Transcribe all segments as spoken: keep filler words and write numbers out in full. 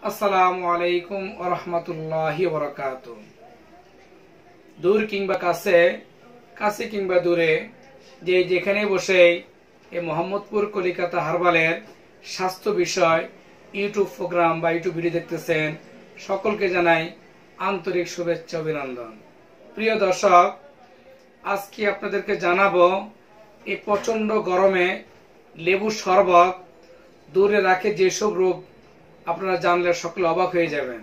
আসসালামু আলাইকুম ওয়া রাহমাতুল্লাহি ওয়া বারাকাতুহু। দূর কিংবা কাছে, কাছে কিংবা দূরে, যে যেখানে বসে এই মোহাম্মদপুর কলিকাতা হারবালের স্বাস্থ্য বিষয় ইউটিউব প্রোগ্রাম বা ইউটিউব ভিডিও দেখতেছেন, সকলকে জানাই আন্তরিক শুভেচ্ছা অভিনন্দন। প্রিয় দর্শক, আজকে আপনাদেরকে জানাবো এই প্রচন্ড গরমে লেবু শরবত দূরে রাখে যেসব রোগ আপনারা জানলে সকলে অবাক হয়ে যাবেন।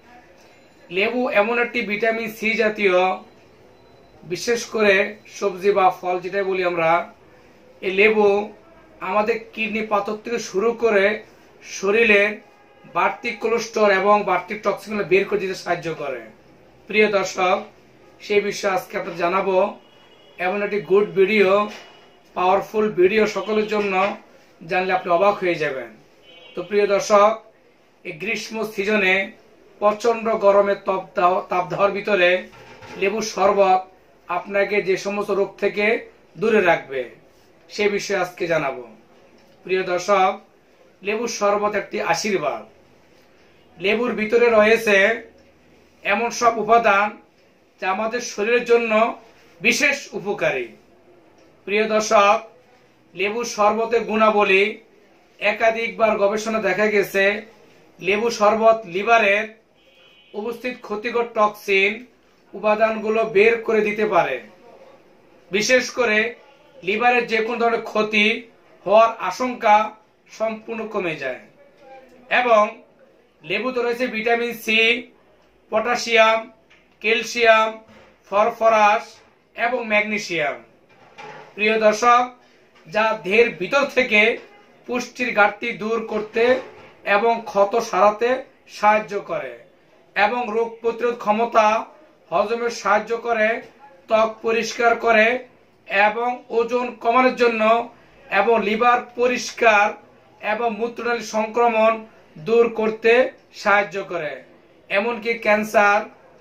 লেবু এমন একটি ভিটামিন সি জাতীয়, বিশেষ করে সবজি বা ফল যেটা বলি আমরা, এই লেবু আমাদের কিডনি পাথর থেকে শুরু করে শরীরে বাড়তি কোলেস্টেরল এবং বাড়তি টক্সিনগুলো বের করে দিতে সাহায্য করে। প্রিয় দর্শক, সেই বিষয়ে আজকে আপনাদের জানাবো। এমন একটি গুড ভিডিও, পাওয়ারফুল ভিডিও সকলের জন্য, জানলে আপনি অবাক হয়ে যাবেন। তো প্রিয় দর্শক, এই গ্রীষ্ম সিজনে প্রচন্ড গরমের তাপ দেওয়ার ভিতরে লেবু শরবত আপনাকে যে সমস্ত রোগ থেকে দূরে রাখবে, সে বিষয়ে আজকে জানাবো। প্রিয় দর্শক, লেবু শরবত একটি আশীর্বাদ। লেবুর ভিতরে রয়েছে এমন সব উপাদান যা আমাদের শরীরের জন্য বিশেষ উপকারী। প্রিয় দর্শক, লেবু শরবতের গুণাবলী একাধিকবার গবেষণা দেখা গেছে লেবু শরবত লিভারের উপস্থিত ক্ষতিকর টক্সিন উপাদানগুলো বের করে দিতে পারে। বিশেষ করে লিভারের যে কোনো ধরনের ক্ষতি হওয়ার আশঙ্কা সম্পূর্ণ কমে যায়। এবং লেবুতে রয়েছে vitamin C, potassium, calcium, phosphorus এবং ম্যাগনেসিয়াম। প্রিয় দর্শক, যা দেহের ভিতর থেকে পুষ্টির ঘাটতি দূর করতে এবং ক্ষত সারাতে সাহায্য করে এবং রোগ প্রতিরোধ ক্ষমতা হজমে সাহায্য করে, ত্বক পরিষ্কার করে এবং ওজন কমানোর জন্য এবং লিভার পরিষ্কার এবং মূত্রনালী সংক্রমণ দূর করতে সাহায্য করে, এমনকি ক্যান্সার।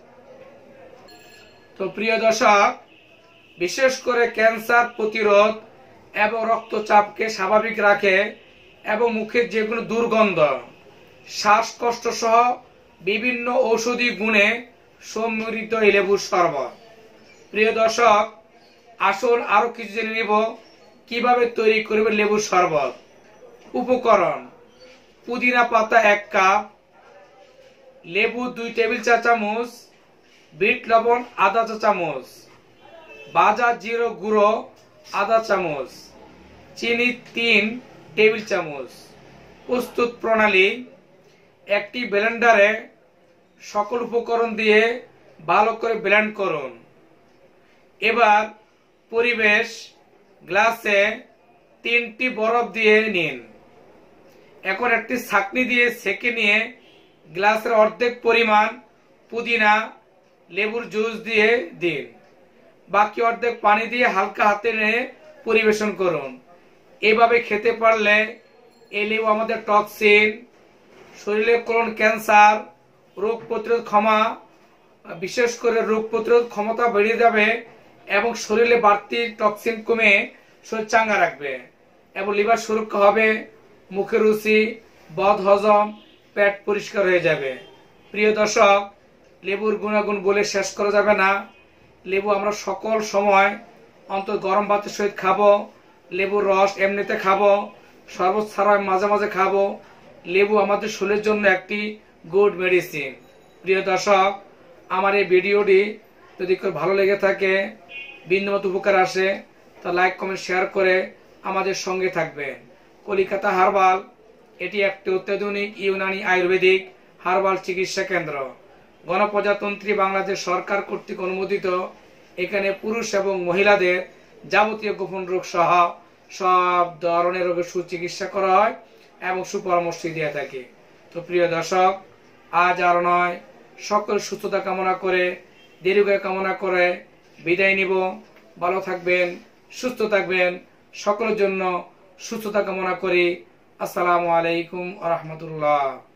তো প্রিয় দর্শক, বিশেষ করে ক্যান্সার প্রতিরোধ এবং রক্তচাপকে স্বাভাবিক রাখে এবং মুখের যে কোনো দুর্গন্ধ, শ্বাসকষ্ট সহ বিভিন্ন ঔষধি গুণে সমৃদ্ধ এই লেবুর শরবত। প্রিয় দর্শক, আসুন আরো কিছু জেনে নিব কিভাবে তৈরি করবে লেবুর শরবত। উপকরণ: পুদিনা পাতা এক কাপ, লেবু দুই টেবিল চা চামচ, বিট লবণ আধা চা চামচ, ভাজা জিরে গুঁড়ো আধা চামচ, চিনি তিন টেবিল চামচ। প্রস্তুত প্রণালী: একটি ব্লেন্ডারে সকল উপকরণ দিয়ে ভালো করে ব্লেন্ড করুন। এবার পরিবেশ গ্লাসে তিনটি বরফ দিয়ে নিন। এখন একটি ছাঁকনি দিয়ে ছেঁকে নিয়ে গ্লাসের অর্ধেক পরিমাণ পুদিনা লেবুর জুস দিয়ে দিন। বাকি অর্ধেক পানি দিয়ে হালকা হাতে নিয়ে পরিবেশন করুন। এভাবে খেতে পারলে এই লেবু আমাদের টক্সিন, শরীরে কোন ক্যান্সার, রোগ প্রতিরোধ ক্ষমা বিশেষ করে রোগ প্রতিরোধ ক্ষমতা বেড়ে যাবে এবং শরীরে বাড়তি টক্সিন কমে শরীর চাঙ্গা রাখবে এবং লিভার সুরক্ষা হবে, মুখের রুচি, বদ হজম, পেট পরিষ্কার হয়ে যাবে। প্রিয় দর্শক, লেবুর গুণাগুণ বলে শেষ করা যাবে না। লেবু আমরা সকল সময় অন্তত গরম ভাতের সহিত খাবো, লেবুর রস এমনিতে খাবো, শরবত ছাড়া মাঝে মাঝে খাবো। লেবু আমাদের শরীরের জন্য একটি গুড মেডিসিন। প্রিয় দর্শক, আমার এই ভিডিওটি যদি ভালো লেগে থাকে, বিন্দুমাত্র উপকার আসে, তা লাইক কমেন্ট শেয়ার করে আমাদের সঙ্গে থাকবেন। কলিকাতা হারবাল এটি একটি অত্যাধুনিক ইউনানি আয়ুর্বেদিক হারবাল চিকিৎসা কেন্দ্র, গণপ্রজাতন্ত্রী বাংলাদেশ সরকার কর্তৃক অনুমোদিত। এখানে পুরুষ এবং মহিলাদের যাবতীয় গোপন রোগ সহ সব ধরনের রোগের সুচিকিৎসা করা হয় এবং সুপরামর্শ দিয়ে থাকে। তো প্রিয় দর্শক, আজ আর নয়, সকল সুস্থতা কামনা করে, দীর্ঘায়ু কামনা করে বিদায় নিব। ভালো থাকবেন, সুস্থ থাকবেন, সকলের জন্য সুস্থতা কামনা করি। আসসালামু আলাইকুম ওয়া রাহমাতুল্লাহ।